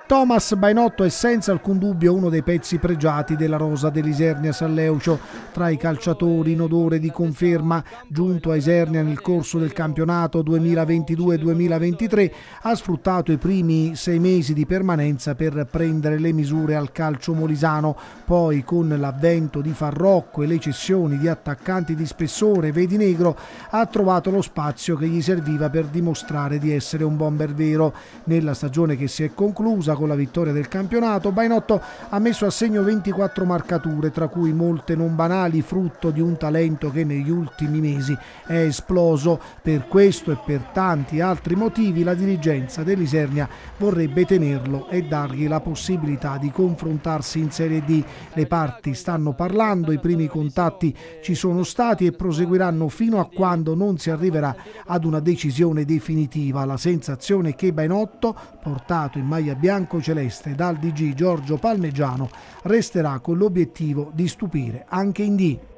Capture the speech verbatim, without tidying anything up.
Thomas Bainotto è senza alcun dubbio uno dei pezzi pregiati della rosa dell'Isernia San Leucio, tra i calciatori in odore di conferma. Giunto a Isernia nel corso del campionato duemilaventidue duemilaventitré, ha sfruttato i primi sei mesi di permanenza per prendere le misure al calcio molisano. Poi, con l'avvento di Farrocco e le cessioni di attaccanti di spessore vedi negro, ha trovato lo spazio che gli serviva per dimostrare di essere un bomber vero. Nella stagione che si è conclusa con la vittoria del campionato, Bainotto ha messo a segno ventiquattro marcature, tra cui molte non banali, frutto di un talento che negli ultimi mesi è esploso. Per questo e per tanti altri motivi la dirigenza dell'Isernia vorrebbe tenerlo e dargli la possibilità di confrontarsi in Serie D. Le parti stanno parlando, i primi contatti ci sono stati e proseguiranno fino a quando non si arriverà ad una decisione definitiva. La sensazione è che Bainotto, portato in maglia bianca celeste dal D G Giorgio Palmegiano, resterà con l'obiettivo di stupire anche in D.